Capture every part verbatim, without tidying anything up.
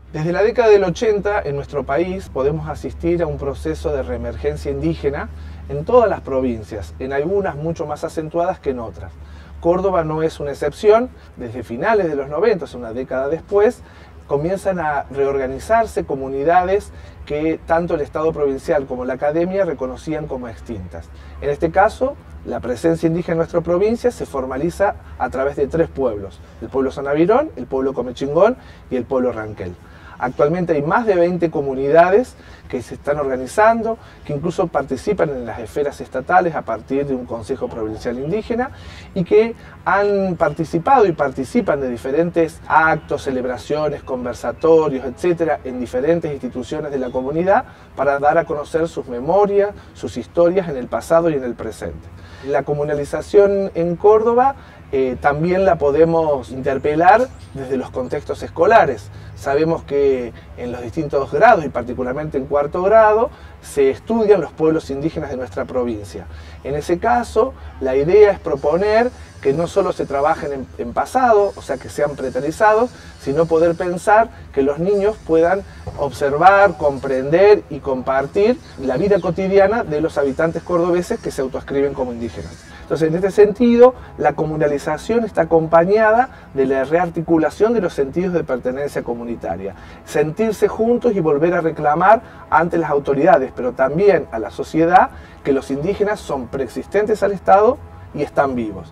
Desde la década del ochenta en nuestro país podemos asistir a un proceso de reemergencia indígena en todas las provincias, en algunas mucho más acentuadas que en otras. Córdoba no es una excepción. Desde finales de los noventa, una década después, comienzan a reorganizarse comunidades que tanto el Estado provincial como la academia reconocían como extintas. En este caso, la presencia indígena en nuestra provincia se formaliza a través de tres pueblos: el pueblo Sanavirón, el pueblo Comechingón y el pueblo Ranquel. Actualmente hay más de veinte comunidades que se están organizando, que incluso participan en las esferas estatales a partir de un Consejo Provincial Indígena y que han participado y participan de diferentes actos, celebraciones, conversatorios, etcétera, en diferentes instituciones de la comunidad para dar a conocer sus memorias, sus historias en el pasado y en el presente. La comunalización en Córdoba eh, también la podemos interpelar desde los contextos escolares. Sabemos que en los distintos grados y particularmente en cuarto grado se estudian los pueblos indígenas de nuestra provincia. En ese caso, la idea es proponer que no solo se trabajen en, en pasado, o sea que sean preterizados, sino poder pensar que los niños puedan observar, comprender y compartir la vida cotidiana de los habitantes cordobeses que se autoascriben como indígenas. Entonces, en este sentido, la comunalización está acompañada de la rearticulación de los sentidos de pertenencia comunitaria. Sentirse juntos y volver a reclamar ante las autoridades, pero también a la sociedad, que los indígenas son preexistentes al Estado y están vivos.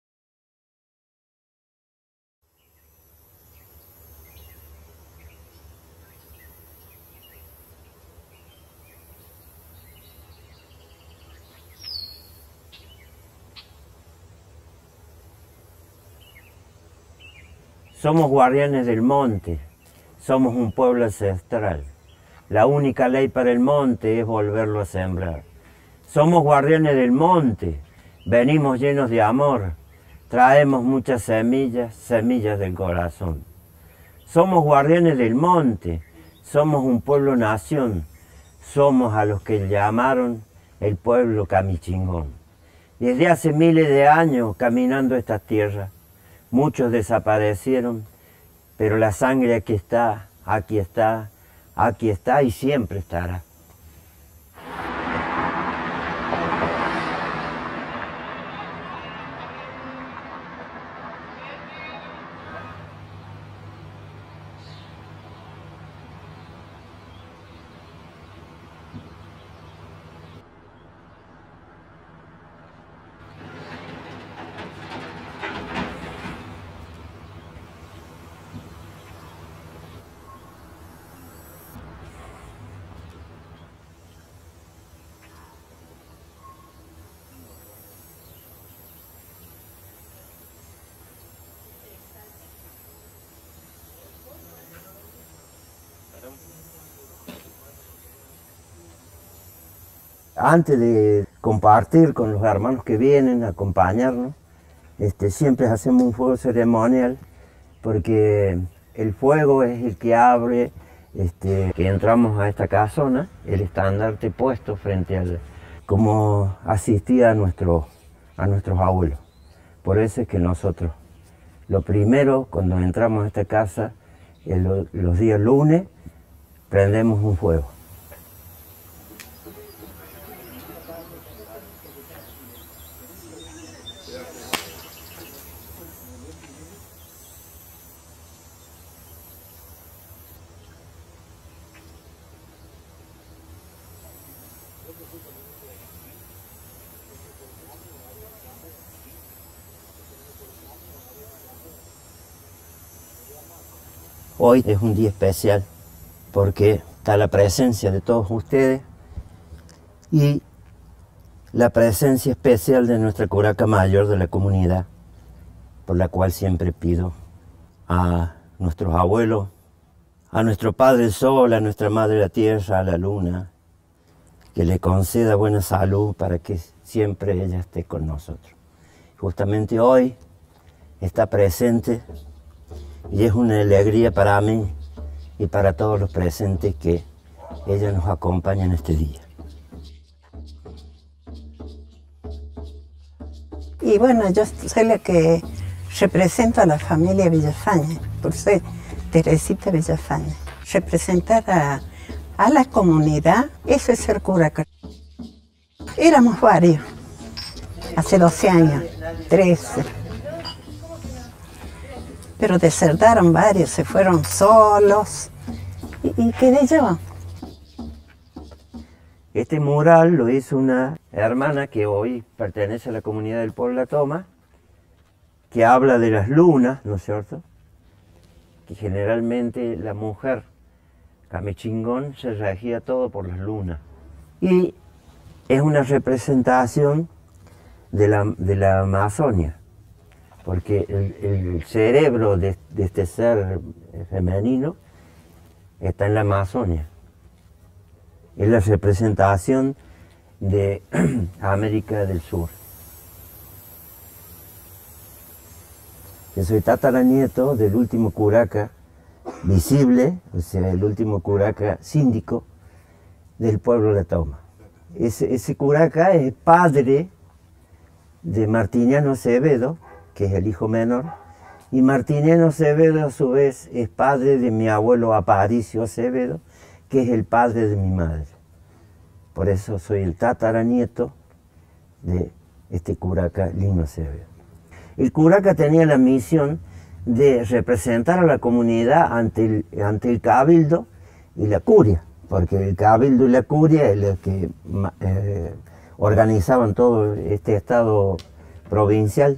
Somos guardianes del monte, somos un pueblo ancestral. La única ley para el monte es volverlo a sembrar. Somos guardianes del monte, venimos llenos de amor, traemos muchas semillas, semillas del corazón. Somos guardianes del monte, somos un pueblo nación, somos a los que llamaron el pueblo Comechingón. Desde hace miles de años caminando estas tierras, muchos desaparecieron, pero la sangre aquí está, aquí está, aquí está y siempre estará. Antes de compartir con los hermanos que vienen a acompañarnos, este, siempre hacemos un fuego ceremonial, porque el fuego es el que abre, este, que entramos a esta casona, el estandarte puesto frente al, como asistía a, nuestro, a nuestros abuelos. Por eso es que nosotros, lo primero, cuando entramos a esta casa, el, los días lunes, prendemos un fuego. Hoy es un día especial porque está la presencia de todos ustedes y la presencia especial de nuestra curaca mayor de la comunidad, por la cual siempre pido a nuestros abuelos, a nuestro Padre el Sol, a nuestra Madre la Tierra, a la Luna, que le conceda buena salud para que siempre ella esté con nosotros. Justamente hoy está presente y es una alegría para mí y para todos los presentes que ella nos acompaña en este día. Y bueno, yo soy la que represento a la familia Villafañe, por ser Teresita Villafañe. representar a, a la comunidad, eso es ser curaca. Éramos varios, hace doce años, trece. Pero desertaron varios, se fueron solos y, y quedé yo. Este mural lo hizo una hermana que hoy pertenece a la comunidad del pueblo La Toma, que habla de las lunas, ¿no es cierto? Que generalmente la mujer Camechingón se regía todo por las lunas. Y es una representación de la, de la Amazonia, porque el, el cerebro de, de este ser femenino está en la Amazonia. Es la representación de América del Sur. Yo soy tataranieto del último curaca visible, o sea, el último curaca síndico del pueblo La Toma. Ese, ese curaca es padre de Martiniano Acevedo, que es el hijo menor, y Martiniano Acevedo a su vez es padre de mi abuelo Aparicio Acevedo, que es el padre de mi madre. Por eso soy el tataranieto de este curaca Lino Acevedo. El curaca tenía la misión de representar a la comunidad ante el, ante el cabildo y la curia, porque el cabildo y la curia es los que eh, organizaban todo este estado provincial.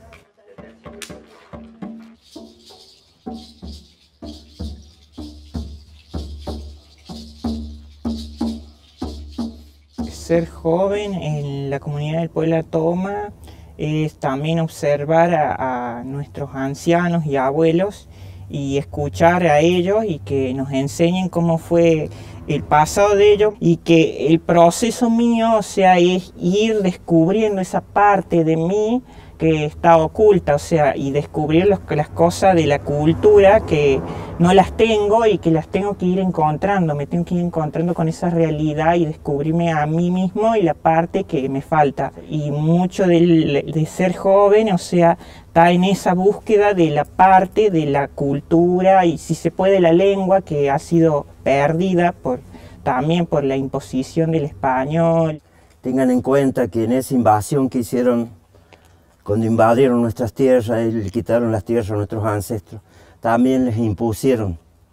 Ser joven en la comunidad del pueblo La Toma es también observar a, a nuestros ancianos y abuelos y escuchar a ellos y que nos enseñen cómo fue el pasado de ellos, y que el proceso mío, o sea, es ir descubriendo esa parte de mí que está oculta, o sea, y descubrir los, las cosas de la cultura que no las tengo y que las tengo que ir encontrando, me tengo que ir encontrando con esa realidad y descubrirme a mí mismo y la parte que me falta. Y mucho del, de ser joven, o sea, está en esa búsqueda de la parte de la cultura y, si se puede, la lengua, que ha sido perdida por, también por la imposición del español. Tengan en cuenta que en esa invasión que hicieron cuando invadieron nuestras tierras y le quitaron las tierras a nuestros ancestros, también les impusieron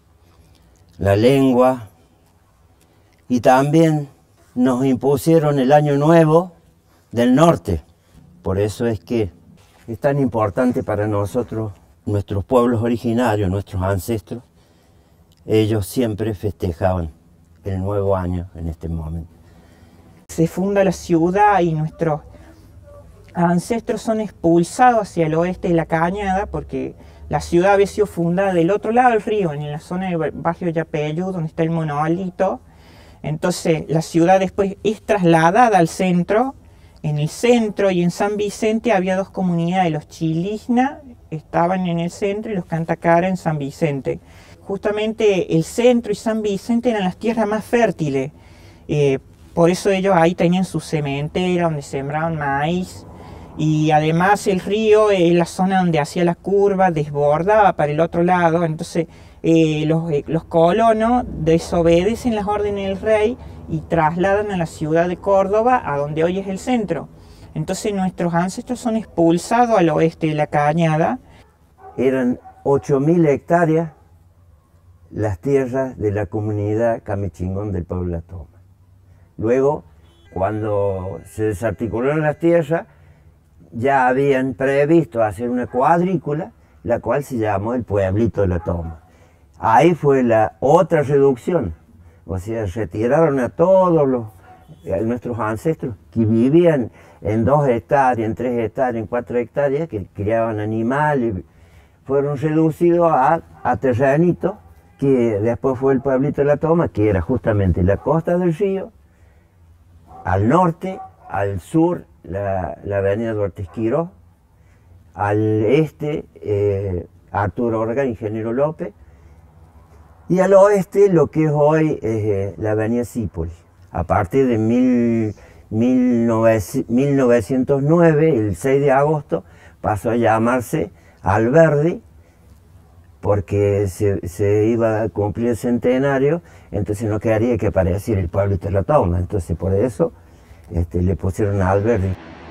la lengua y también nos impusieron el Año Nuevo del Norte. Por eso es que es tan importante para nosotros, nuestros pueblos originarios, nuestros ancestros. Ellos siempre festejaban el nuevo año en este momento. Se funda la ciudad y nuestros ancestros son expulsados hacia el oeste de la Cañada, porque la ciudad había sido fundada del otro lado del río, en la zona de Bajo Yapeyú, donde está el monolito. Entonces la ciudad después es trasladada al centro. En el centro y en San Vicente había dos comunidades, los Chilisna estaban en el centro y los Cantacara en San Vicente. Justamente el centro y San Vicente eran las tierras más fértiles, eh, por eso ellos ahí tenían su cementera donde sembraban maíz. Y además el río es la zona donde hacía la curva, desbordaba para el otro lado. Entonces eh, los, eh, los colonos desobedecen las órdenes del rey y trasladan a la ciudad de Córdoba, a donde hoy es el centro. Entonces nuestros ancestros son expulsados al oeste de la Cañada. Eran ocho mil hectáreas las tierras de la comunidad Camechingón del pueblo La Toma. Luego, cuando se desarticularon las tierras, ya habían previsto hacer una cuadrícula, la cual se llamó el pueblito de La Toma. Ahí fue la otra reducción, o sea, retiraron a todos los, a nuestros ancestros que vivían en dos hectáreas, en tres hectáreas, en cuatro hectáreas, que criaban animales, fueron reducidos a, a terrenitos, que después fue el pueblito de La Toma, que era justamente la costa del río, al norte, al sur, la, la avenida Duarte Quirós, al este, eh, Arturo Orga, Ingeniero López, y al oeste lo que es hoy eh, la avenida Cipoli. A partir de mil, mil novecientos nueve, el seis de agosto, pasó a llamarse Alberdi, porque se, se iba a cumplir el centenario, entonces no quería que apareciera el pueblo de la Toma, entonces por eso este, le pusieron a Alberdi.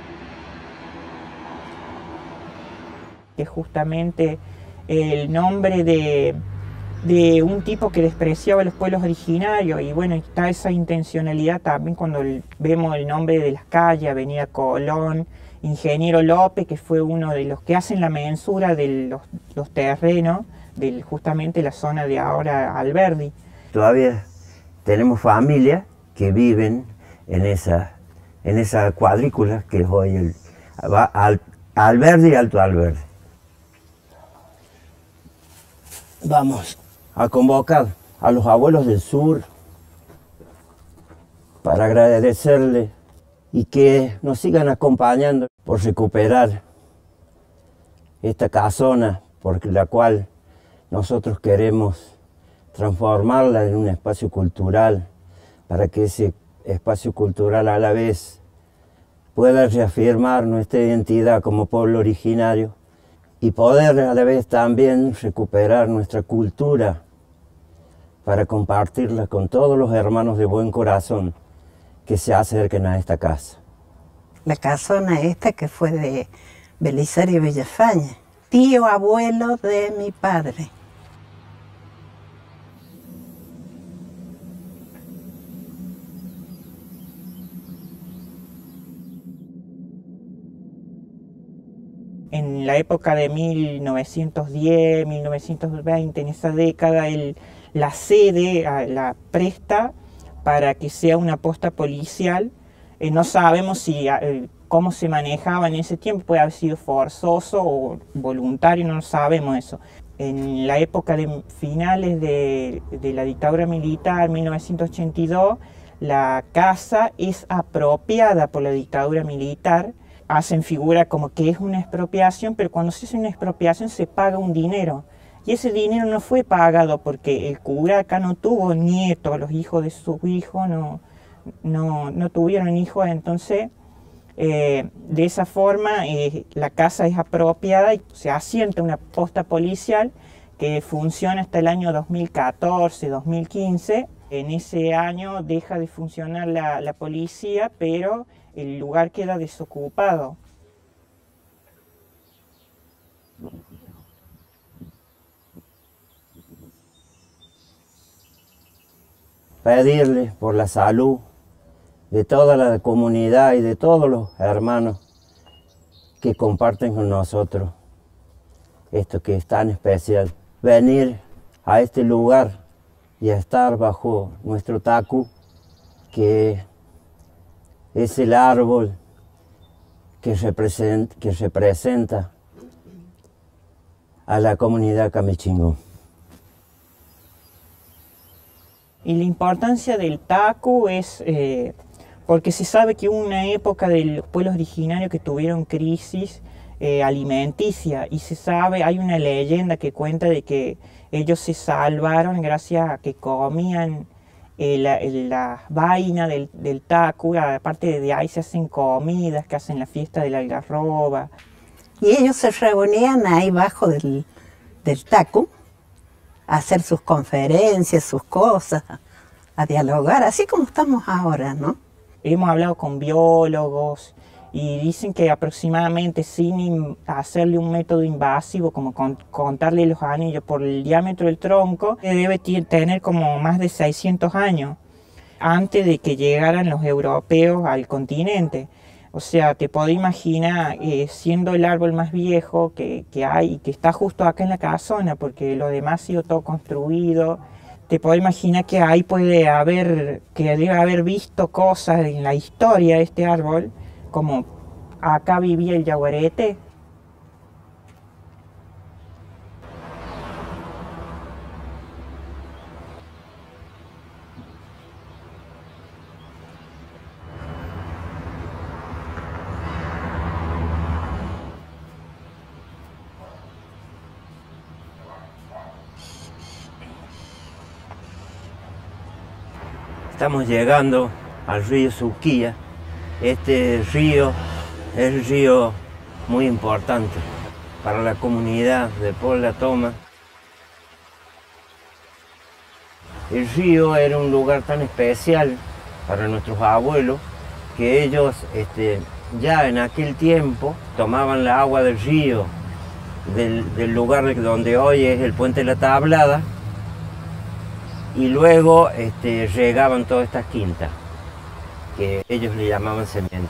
Que justamente el nombre de, de un tipo que despreciaba a los pueblos originarios, y bueno, está esa intencionalidad también cuando el, vemos el nombre de las calles, Avenida Colón, Ingeniero López, que fue uno de los que hacen la mensura de los, los terrenos, de justamente la zona de ahora Alberdi. Todavía tenemos familias que viven en esa, en esa cuadrícula que es hoy el va al, Alberdi y Alto Alberdi. Vamos a convocar a los abuelos del sur para agradecerles y que nos sigan acompañando por recuperar esta casona, por la cual nosotros queremos transformarla en un espacio cultural, para que ese espacio cultural a la vez pueda reafirmar nuestra identidad como pueblo originario y poder a la vez también recuperar nuestra cultura para compartirla con todos los hermanos de buen corazón que se acerquen a esta casa. La casona esta que fue de Belisario Villafañe, tío abuelo de mi padre. En la época de mil novecientos diez, mil novecientos veinte, en esa década, el, la sede la presta para que sea una posta policial. Eh, no sabemos si, eh, cómo se manejaba en ese tiempo, puede haber sido forzoso o voluntario, no sabemos eso. En la época de finales de, de la dictadura militar, mil novecientos ochenta y dos, la casa es apropiada por la dictadura militar. Hacen figura como que es una expropiación, pero cuando se hace una expropiación se paga un dinero. Y ese dinero no fue pagado porque el cura acá no tuvo nietos, los hijos de sus hijos no, no, no tuvieron hijos, entonces eh, de esa forma eh, la casa es apropiada y se asienta una posta policial que funciona hasta el año dos mil catorce, dos mil quince. En ese año deja de funcionar la, la policía, pero el lugar queda desocupado. Pedirles por la salud de toda la comunidad y de todos los hermanos que comparten con nosotros esto que es tan especial. Venir a este lugar y a estar bajo nuestro tacu, que es el árbol que representa, que representa a la comunidad Camechingó. Y la importancia del tacu es eh, porque se sabe que hubo una época de los pueblos originarios que tuvieron crisis eh, alimenticia, y se sabe, hay una leyenda que cuenta de que ellos se salvaron gracias a que comían eh, la, la vaina del, del tacu. Aparte de ahí se hacen comidas, que hacen la fiesta de la algarroba. Y ellos se reunían ahí bajo del, del tacu a hacer sus conferencias, sus cosas, a dialogar, así como estamos ahora, ¿no? Hemos hablado con biólogos y dicen que aproximadamente, sin hacerle un método invasivo, como con, contarle los anillos por el diámetro del tronco, debe tener como más de seiscientos años antes de que llegaran los europeos al continente. O sea, te puedo imaginar, eh, siendo el árbol más viejo que, que hay, que está justo acá en la casona, porque lo demás ha sido todo construido, te puedo imaginar que ahí puede haber, que debe haber visto cosas en la historia de este árbol, como acá vivía el yaguareté. Estamos llegando al río Suquía. Este río es un río muy importante para la comunidad de Pueblo de la Toma, El río era un lugar tan especial para nuestros abuelos que ellos este, ya en aquel tiempo tomaban la agua del río, del, del lugar donde hoy es el Puente de la Tablada, y luego este, regaban todas estas quintas, que ellos le llamaban semente.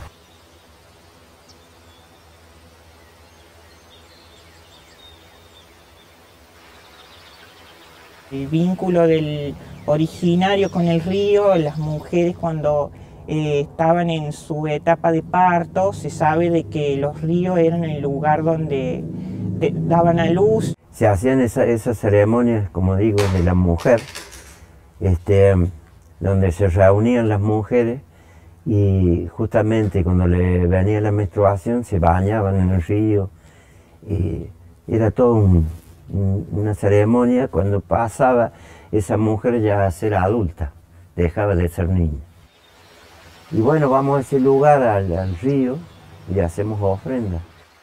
El vínculo del originario con el río, las mujeres cuando eh, estaban en su etapa de parto, se sabe de que los ríos eran el lugar donde de, daban a luz. Se hacían esa, esas ceremonias, como digo, de la mujer, este, donde se reunían las mujeres y justamente cuando le venía la menstruación se bañaban en el río. Y era todo un... una ceremonia cuando pasaba esa mujer ya a ser adulta, dejaba de ser niña. Y bueno, vamos a ese lugar, al, al río, y hacemos ofrenda.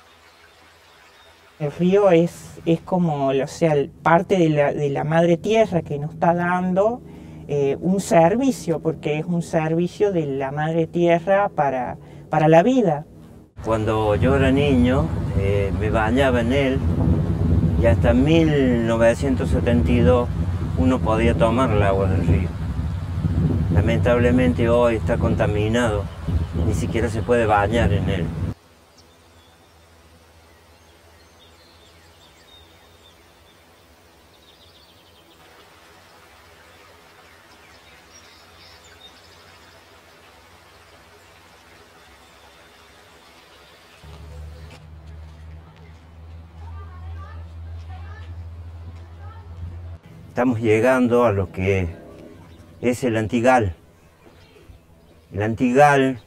El río es, es como, o sea, parte de la, de la madre tierra que nos está dando eh, un servicio, porque es un servicio de la madre tierra para, para la vida. Cuando yo era niño, eh, me bañaba en él, y hasta mil novecientos setenta y dos uno podía tomar el agua del río. Lamentablemente hoy está contaminado, ni siquiera se puede bañar en él. Estamos llegando a lo que es el Antigal. El Antigal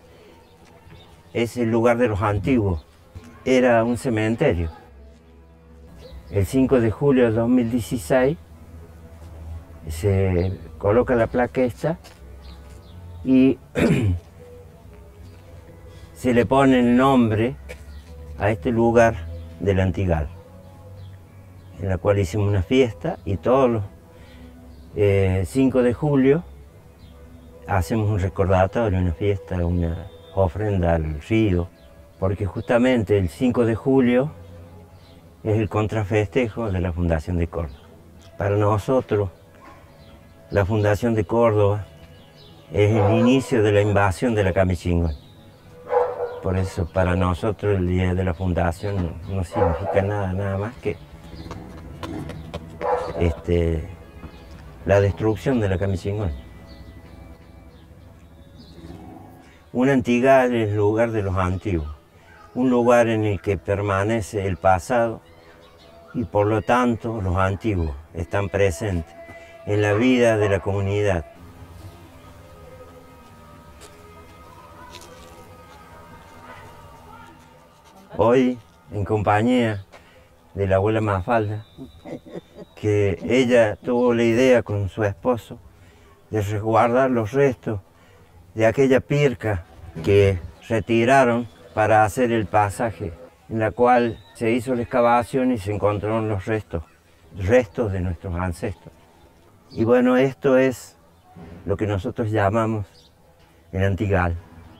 es el lugar de los antiguos. Era un cementerio. El cinco de julio de dos mil dieciséis se coloca la placa esta y se le pone el nombre a este lugar del Antigal, en la cual hicimos una fiesta y todos los eh, cinco de julio hacemos un recordatorio, una fiesta, una ofrenda al río, porque justamente el cinco de julio es el contrafestejo de la Fundación de Córdoba. Para nosotros, la Fundación de Córdoba es el inicio de la invasión de la Camichingón. Por eso para nosotros el día de la Fundación no, no significa nada, nada más que Este, la destrucción de la Camichingón. Un Antigal es el lugar de los antiguos, un lugar en el que permanece el pasado y por lo tanto los antiguos están presentes en la vida de la comunidad. Hoy, en compañía de la abuela Mafalda, que ella tuvo la idea con su esposo de resguardar los restos de aquella pirca que retiraron para hacer el pasaje, en la cual se hizo la excavación y se encontraron los restos, restos de nuestros ancestros. Y bueno, esto es lo que nosotros llamamos el Antigal.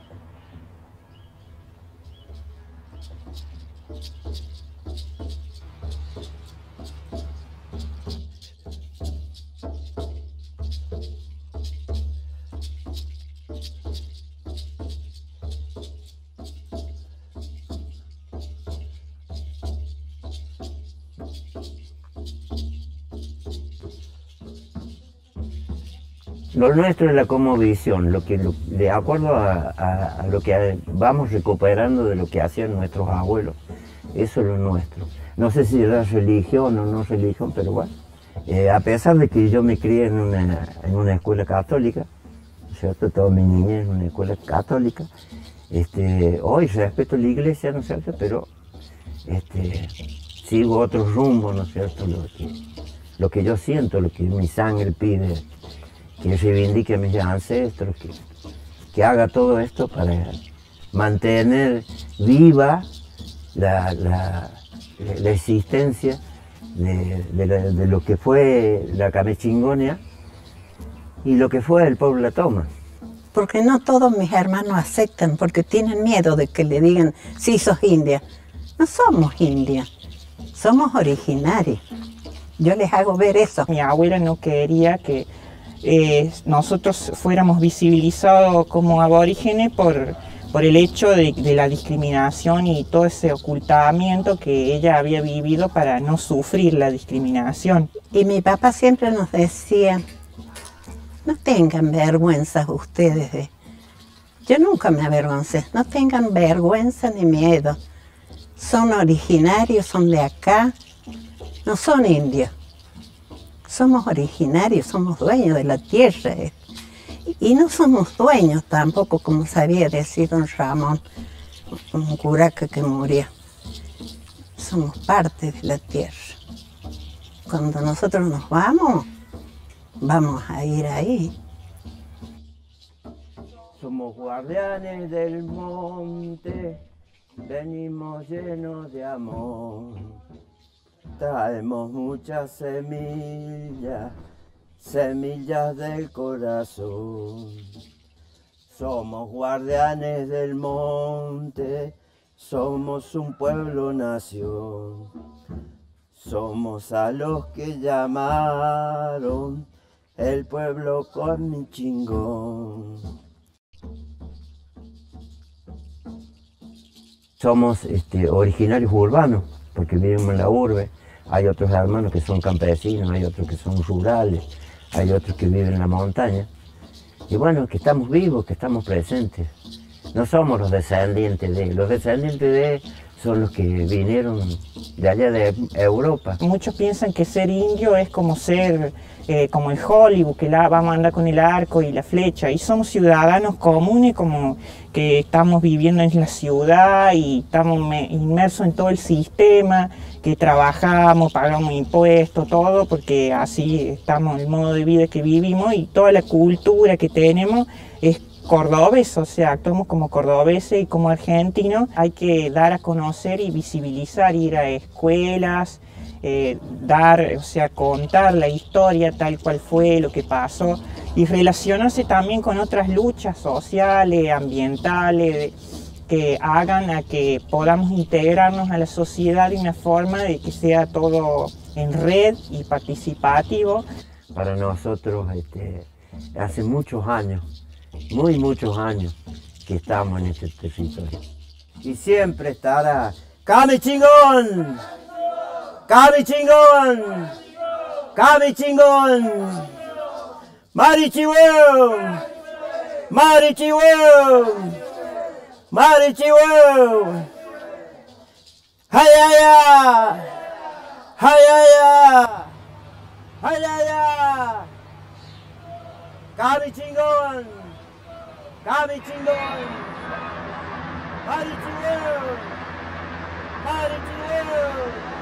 Lo nuestro es la cosmovisión, lo que, lo, de acuerdo a, a, a lo que vamos recuperando de lo que hacían nuestros abuelos. Eso es lo nuestro. No sé si era religión o no religión, pero bueno. Eh, a pesar de que yo me crié en una, en una escuela católica, ¿cierto? Toda mi niñez en una escuela católica, este, hoy respeto la iglesia, ¿no es cierto? Pero este, sigo otro rumbo, ¿no es cierto? Lo que, lo que yo siento, lo que mi sangre pide, que reivindique a mis ancestros, que, que haga todo esto para mantener viva la, la, la existencia de, de, la- de lo que fue la Camechingonia y lo que fue el pueblo La Toma. Porque no todos mis hermanos aceptan, porque tienen miedo de que le digan, sí, sos india. No somos indias, somos originarios. Yo les hago ver eso. Mi abuela no quería que eh, nosotros fuéramos visibilizados como aborígenes por, por el hecho de, de la discriminación y todo ese ocultamiento que ella había vivido para no sufrir la discriminación. Y mi papá siempre nos decía, no tengan vergüenza ustedes. De... Yo nunca me avergoncé, no tengan vergüenza ni miedo. Son originarios, son de acá, no son indios. Somos originarios, somos dueños de la tierra. Y no somos dueños tampoco, como sabía decir don Ramón, un curaca que murió. Somos parte de la tierra. Cuando nosotros nos vamos, vamos a ir ahí. Somos guardianes del monte, venimos llenos de amor. Traemos muchas semillas, semillas del corazón. Somos guardianes del monte, somos un pueblo nación. Somos a los que llamaron el pueblo Camechingón. Somos este, originarios urbanos, porque vivimos en la urbe. Hay otros hermanos que son campesinos, hay otros que son rurales, hay otros que viven en la montaña. Y bueno, que estamos vivos, que estamos presentes. No somos los descendientes de, los descendientes de son los que vinieron de allá de Europa. Muchos piensan que ser indio es como ser eh, como el Hollywood, que la, vamos a andar con el arco y la flecha, y somos ciudadanos comunes, como que estamos viviendo en la ciudad y estamos inmersos en todo el sistema, que trabajamos, pagamos impuestos, todo, porque así estamos, el modo de vida que vivimos y toda la cultura que tenemos es cordobés, o sea, actuamos como cordobeses y como argentinos. Hay que dar a conocer y visibilizar, ir a escuelas, eh, dar, o sea, contar la historia tal cual fue, lo que pasó, y relacionarse también con otras luchas sociales, ambientales, que hagan a que podamos integrarnos a la sociedad de una forma de que sea todo en red y participativo. Para nosotros, este, hace muchos años, muy muchos años que estamos en este territorio. Y siempre estará Camechingón, Camechingón, Camechingón, Marichihueu, Marichihueu, Marichihueu, Hayaya, Hayaya, Hayaya, Camechingón, Camechingón, Marichihueu, Marichihueu.